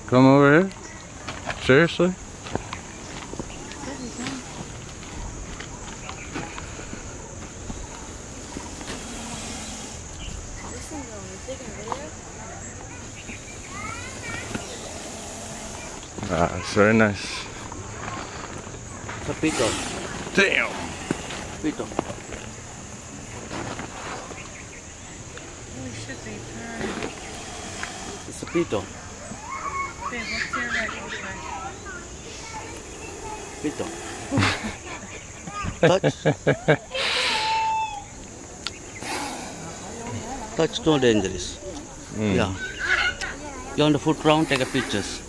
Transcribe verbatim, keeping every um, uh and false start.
Come over here? Seriously? Ah, it's very nice. It's a piton. Damn! Piton. We should be turned. It's a piton. Babe, what's your right Piton. Touch. Touch no dangerous. Mm. Yeah. You on the foot round, take a pictures.